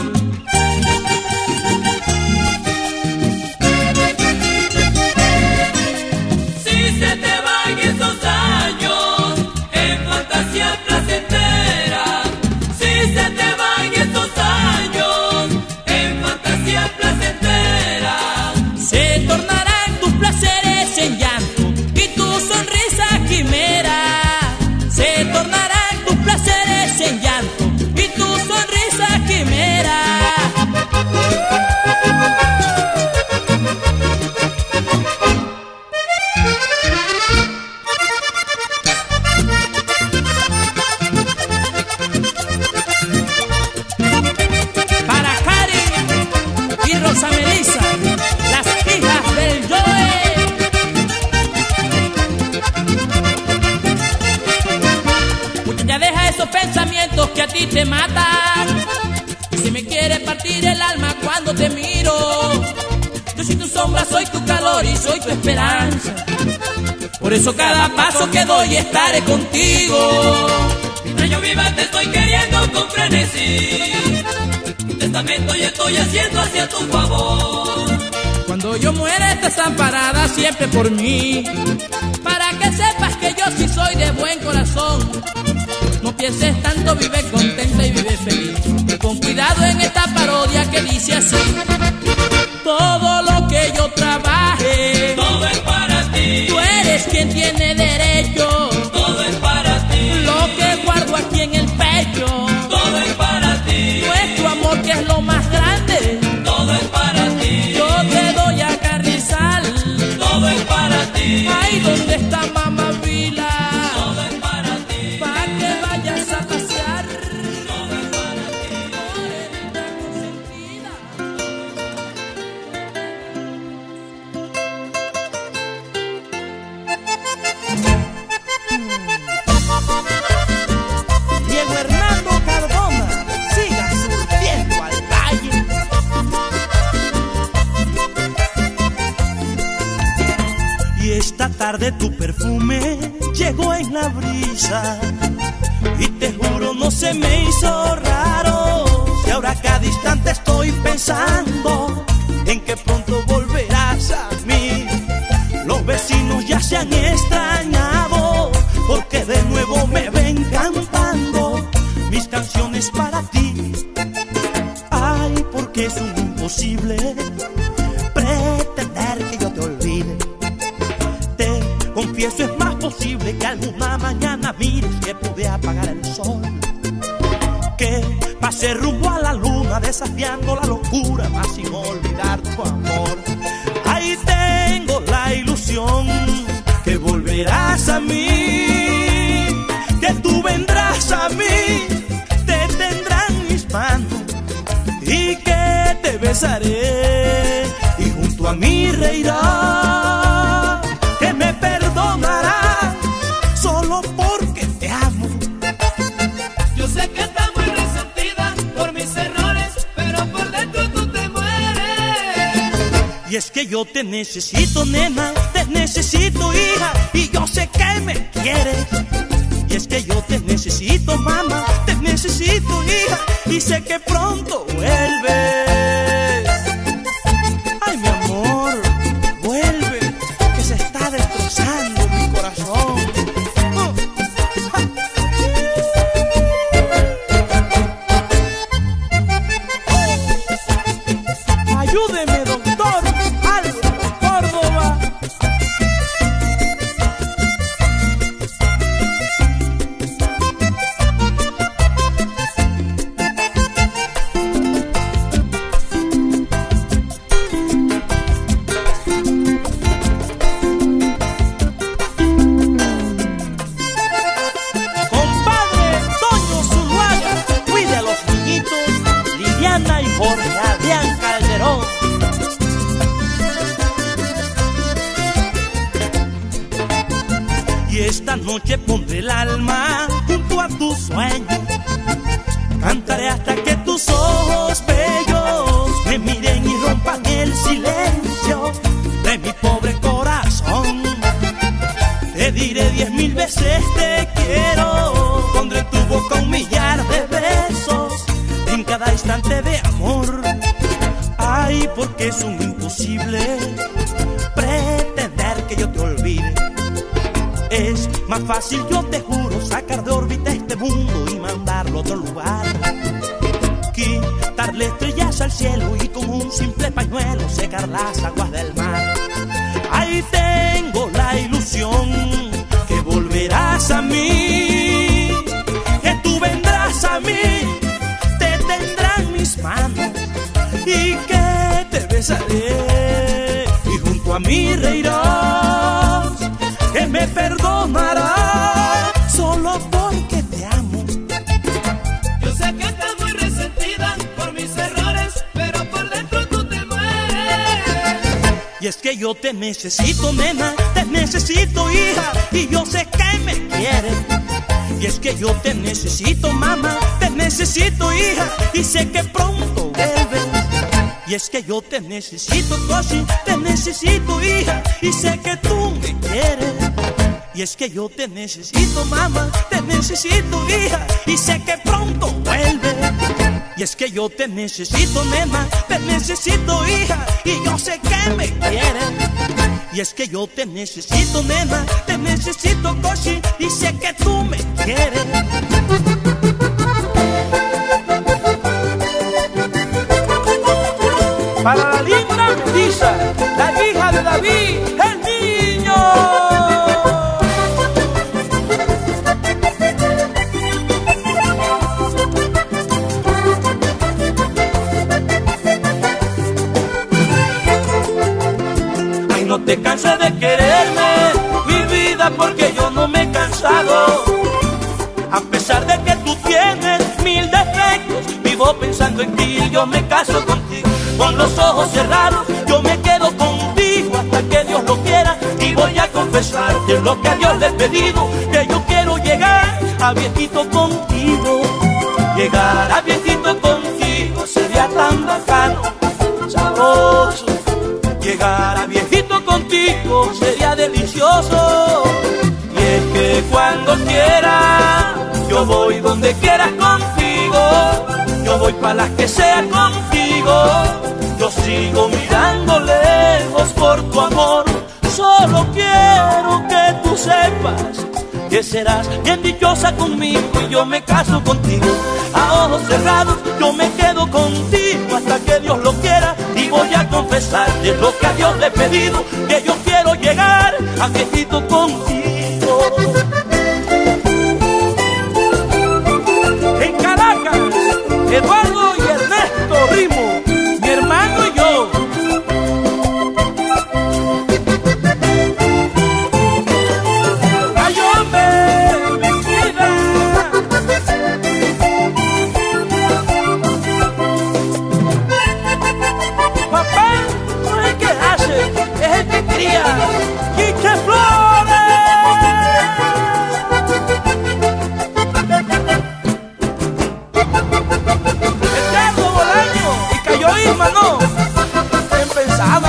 Si se te van esos años en fantasía placentera, si se te van esos años en fantasía placentera, se tornarán tus placeres en llanto y tu sonrisa quimera. Se tornarán tus placeres en llanto y tu sonrisa quimera. Para Cari y Rosa Melissa, las hijas del Joe. Muchacha, deja esos pensamientos que a ti te matan. Y si me quieres partir el alma cuando te miro, yo soy tu sombra, soy tu calor y soy tu esperanza. Por eso cada paso que doy estaré contigo. Mientras yo viva te estoy queriendo con frenesí. Un testamento yo estoy haciendo hacia tu favor. Cuando yo muera estás amparada siempre por mí, para que sepas que yo sí soy de buen corazón. No pienses tanto, vive contenta y vive feliz. Con cuidado en esta parodia que dice así: todo lo que yo trabaje, todo es para ti. Tú eres quien tiene derecho, todo es para ti. Lo que guardo aquí en el pecho, todo es para ti. Nuestro amor que es lo más grande, todo es para ti. Yo te doy a Carrizal, todo es para ti. Ay, ¿dónde está Mamá Vila? Todo es para ti. Pa' que vayas a pasear, todo es para ti. Morenita consentida. Diego Hernando Cardona, siga surtiendo al valle. Y esta tarde tu perfume llegó en la brisa, y te juro no se me hizo raro. Y ahora cada instante estoy pensando en que pronto volverás a mí. Los vecinos ya se han extrañado porque de nuevo me ven cantando mis canciones para ti. Ay, porque es un imposible pretender que yo te olvide. Te confieso, es más posible que alguna mañana mires que pude apagar el sol, que pasé rumbo a la luna desafiando la locura, más sin olvidar tu amor. Ahí tengo la ilusión que volverás a mí, que tú vendrás a mí, te tendrán mis manos y que te besaré y junto a mí reirás, que me perdonarás solo porque te amo. Yo sé que estás muy resentida por mis errores, pero por dentro tú te mueres. Y es que yo te necesito, nena, te necesito, hija, y yo sé que me quieres. Y es que yo te necesito, mamá, te necesito, hija, y sé que pronto vuelves. Ay, mi amor, vuelve, que se está destrozando mi corazón. Ayúdeme, doctor Álvaro Córdoba. Compadre Toño Zuluaga, cuide a los niñitos, Liliana y Jorge Adrián Calderón. Y esta noche pondré el alma junto a tu sueño, cantaré hasta que tus ojos bellos me miren y rompan el silencio de mi pobre corazón. Te diré diez mil veces te quiero, pondré en tu boca un millar de besos en cada instante de amor. Ay, porque es un imposible pretender que yo te olvide. Es más fácil, yo te juro, sacar de órbita este mundo y mandarlo a otro lugar, quitarle estrellas al cielo y con un simple pañuelo secar las aguas del mar. Ahí tengo la ilusión que volverás a mí, que tú vendrás a mí, te tendrán mis manos y que te besaré y junto a mí reirás, que me perdonarás solo porque te amo. Yo sé que estás muy resentida por mis errores, pero por dentro tú te mueres. Y es que yo te necesito, nena, te necesito, hija, y yo sé que me quieres. Y es que yo te necesito, mamá, te necesito, hija, y sé que pronto vuelves. Y es que yo te necesito, Cosi, te necesito, hija, y sé que tú me quieres. Y es que yo te necesito, mamá, te necesito, hija, y sé que pronto vuelves. Y es que yo te necesito, nena, te necesito, hija, y yo sé que me quieres. Y es que yo te necesito, nena, te necesito, Cosi, y sé que tú me quieres. Para la linda Melissa, la hija de David, el niño. Ay, no te canses de quererme, mi vida, porque yo no me he cansado. A pesar de que tú tienes mil defectos, vivo pensando en ti y yo me caso contigo. Con los ojos cerrados yo me quedo contigo hasta que Dios lo quiera. Y voy a confesarte lo que a Dios le he pedido, que yo quiero llegar a viejito contigo. Llegar a viejito contigo sería tan bacano, sabroso. Llegar a viejito contigo sería delicioso. Y es que cuando quieras yo voy donde quieras contigo. Yo voy para las que sea contigo. Yo sigo mirando lejos por tu amor. Solo quiero que tú sepas que serás bien dichosa conmigo y yo me caso contigo. A ojos cerrados yo me quedo contigo hasta que Dios lo quiera, y voy a confesarte lo que a Dios le he pedido, que yo quiero llegar a viejito contigo. En Caracas, Eduardo y Ernesto Rimo, mi hermano y yo. Ay, hombre, mi vida. Papá no es el que hace, es el que cría. Quique Flores. Eterno Bolaño y Cayó Irma, no. Bien pensada.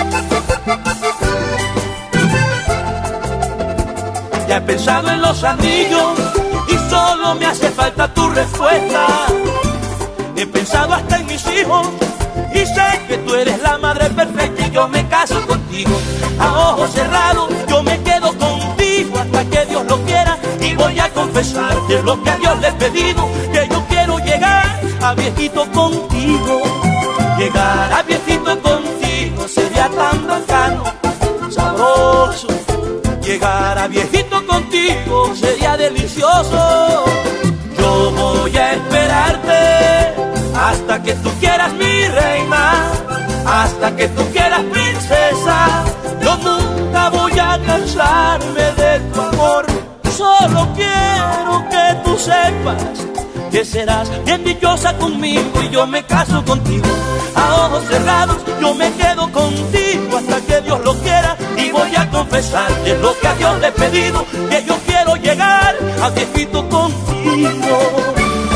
Ya he pensado en los anillos y solo me hace falta tu respuesta. He pensado hasta en mis hijos y sé que tú eres la madre perfecta y yo me caso contigo. A ojos cerrados yo me quedo contigo hasta que Dios lo quiera, y voy a confesarte lo que a Dios le he pedido, que yo quiero llegar a viejito contigo. Llegar a viejito contigo sería tan bacano, sabroso. Llegar a viejito contigo sería delicioso. Yo voy a esperarte hasta que tú quieras, mi reina, hasta que tú quieras, princesa. Yo nunca voy a cansarme de tu amor. Solo quiero que tú sepas que serás bien dichosa conmigo y yo me caso contigo. A ojos cerrados yo me quedo contigo hasta que Dios lo quiera, y voy a confesarte lo que a Dios le he pedido, que yo quiero llegar a viejito contigo.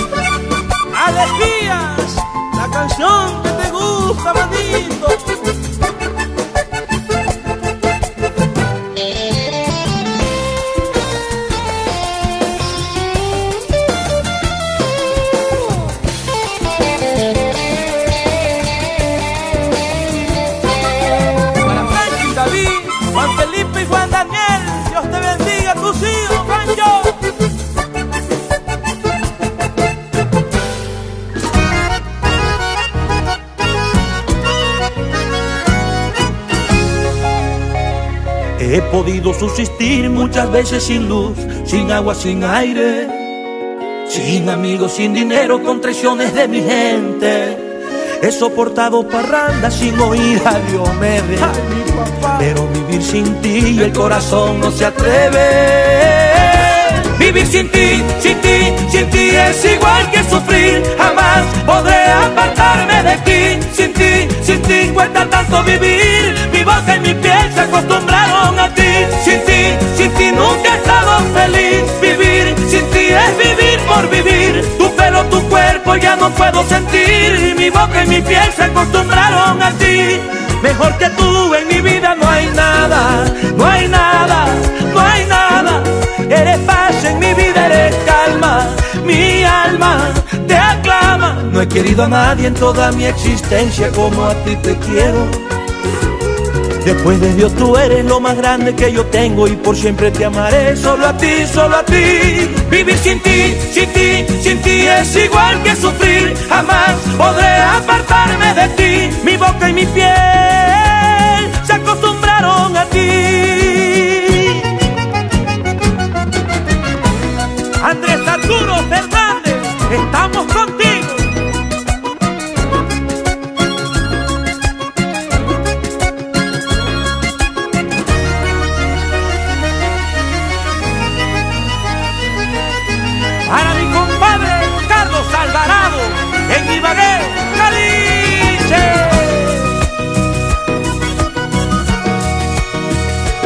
Alegrías, la canción que te gusta, manito. Para Franklin, David, Juan Felipe y Juan Daniel, Dios te bendiga a tus hijos, Pancho. He podido subsistir muchas veces sin luz, sin agua, sin aire, sin amigos, sin dinero, con traiciones de mi gente. He soportado parrandas sin oír a Diomedes, pero vivir sin ti el corazón no se atreve. Vivir sin ti, sin ti, sin ti es igual que sufrir. Jamás podré apartarme de ti. Sin ti, sin ti cuesta tanto vivir. Mi boca y mi piel se acostumbraron a ti. Sin ti, sin ti nunca he estado feliz. Vivir sin ti es vivir por vivir. Tu pelo, tu cuerpo ya no puedo sentir. Mi boca y mi piel se acostumbraron a ti. Mejor que tú en mi vida no hay nada, no hay nada, no hay nada. Eres paz en mi vida, eres calma, mi alma te aclama. No he querido a nadie en toda mi existencia como a ti te quiero. Después de Dios tú eres lo más grande que yo tengo y por siempre te amaré. Solo a ti, solo a ti. Vivir sin ti, sin ti, sin ti es igual que sufrir. Jamás podré apartarme de ti. Mi boca y mi piel se acostumbraron a ti. Andrés Arturo Fernández, estamos contigo. Para mi compadre Carlos Alvarado, en Ibagué, Jalisco.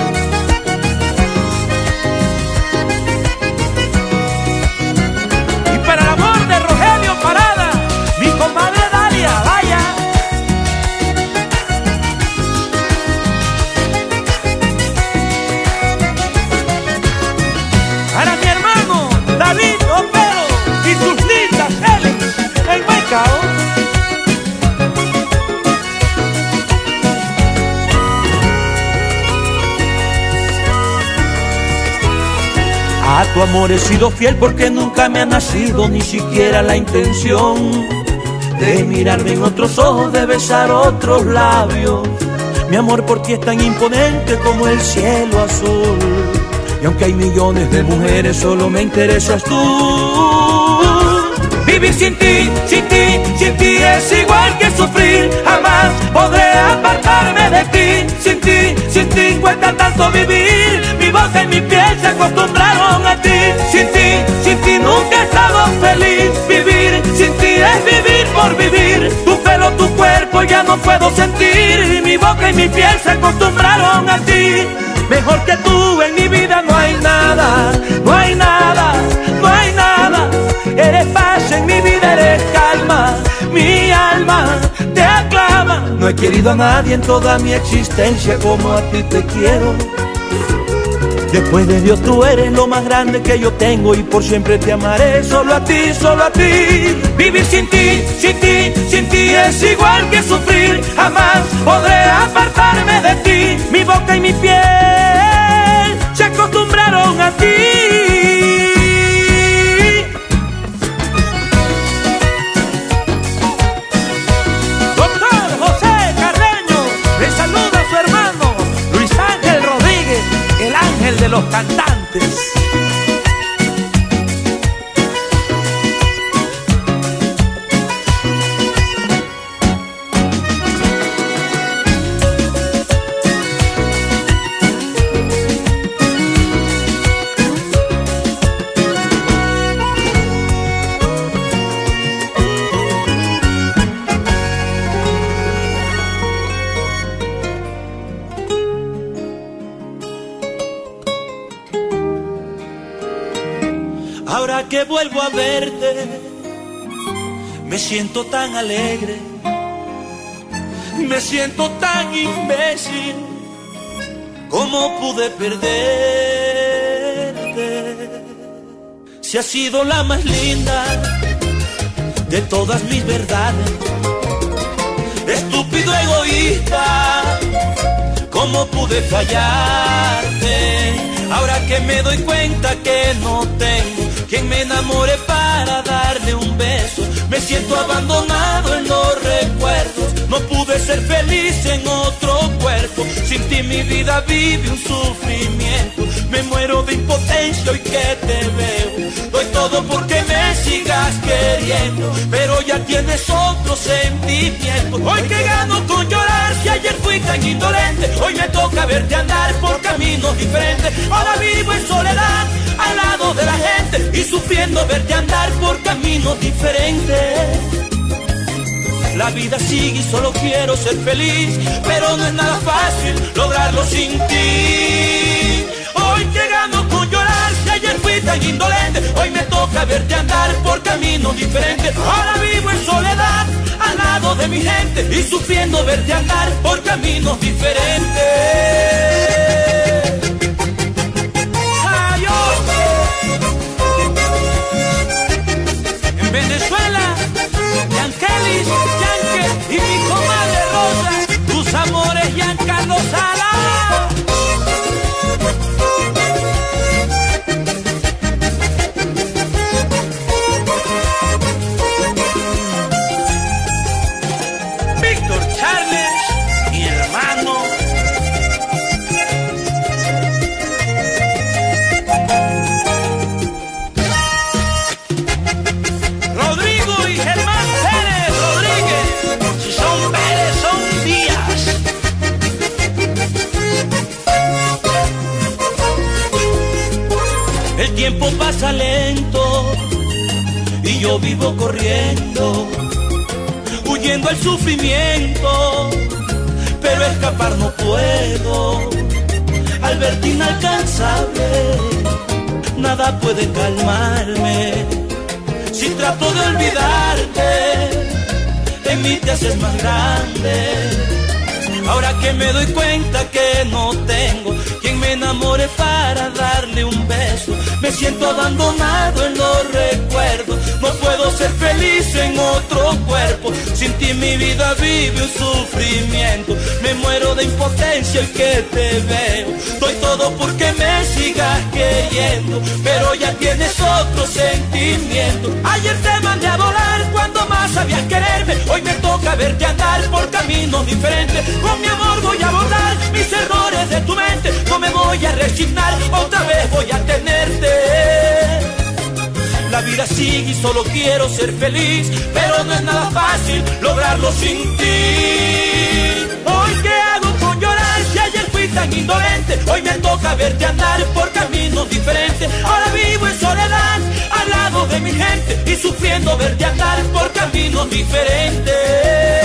A tu amor he sido fiel porque nunca me ha nacido ni siquiera la intención de mirarme en otros ojos, de besar otros labios. Mi amor por ti es tan imponente como el cielo azul. Y aunque hay millones de mujeres, solo me interesas tú. Vivir sin ti, sin ti, sin ti es igual que sufrir. Jamás podré apartarme de ti. Sin ti, sin ti cuesta tanto vivir. Mi boca y mi piel se acostumbraron a ti. Sin ti, sin ti nunca he estado feliz. Vivir sin ti es vivir por vivir. Tu pelo, tu cuerpo ya no puedo sentir. Mi boca y mi piel se acostumbraron a ti. Mejor que tú en mi vida no hay nada, no hay nada, no hay nada. Eres paz en mi vida, eres calma, mi alma te aclama. No he querido a nadie en toda mi existencia como a ti te quiero. Después de Dios tú eres lo más grande que yo tengo y por siempre te amaré, solo a ti, solo a ti. Vivir sin ti, sin ti, sin ti es igual que sufrir. Jamás podré apartarme de ti. Mi boca y mi piel se acostumbraron a ti. De los cantantes. Ahora que vuelvo a verte, me siento tan alegre, me siento tan imbécil. ¿Cómo pude perderte? Si has sido la más linda de todas mis verdades, estúpido egoísta, ¿cómo pude fallarte? Ahora que me doy cuenta que no tengo quien me enamore para darle un beso, me siento abandonado en los recuerdos. No pude ser feliz en otro cuerpo. Sin ti mi vida vive un sufrimiento. Me muero de impotencia hoy que te veo. Doy todo porque me sigas queriendo, pero ya tienes otro sentimiento. Hoy que gano con llorar si ayer fui tan indolente. Hoy me toca verte andar por caminos diferentes. Ahora vivo en soledad al lado de la gente y sufriendo verte andar por caminos diferentes. La vida sigue y solo quiero ser feliz, pero no es nada fácil lograrlo sin ti. Hoy que gano con llorar si ayer fui tan indolente. Hoy me toca verte andar por caminos diferentes. Ahora vivo en soledad al lado de mi gente y sufriendo verte andar por caminos diferentes. En Venezuela, Yankelis, Yanke y mi comadre Rosa, tus amores Giancarlo Sala. Víctor Charles, mi hermano. El tiempo pasa lento y yo vivo corriendo, huyendo al sufrimiento, pero escapar no puedo. Al verte inalcanzable, nada puede calmarme. Si trato de olvidarte, en mí te haces más grande. Ahora que me doy cuenta que no tengo quien me enamore para darle un beso, Me siento abandonado en los recuerdos. No puedo ser feliz en otro cuerpo. Sin ti mi vida vive un sufrimiento. Me muero de impotencia el que te veo. Doy todo porque me sigas queriendo, pero ya tienes otro sentimiento. Ayer te mandé a volar cuando más sabías quererme. Hoy me toca verte andar por caminos diferentes. Con mi amor voy a borrar mis errores de tu mente. No me voy a resignar, otra vez voy a tenerte. La vida sigue y solo quiero ser feliz, pero no es nada fácil lograrlo sin ti. Hoy qué hago con llorar si ayer fui tan indolente. Hoy me toca verte andar por caminos diferentes. Ahora vivo en soledad al lado de mi gente y sufriendo verte andar por caminos diferentes.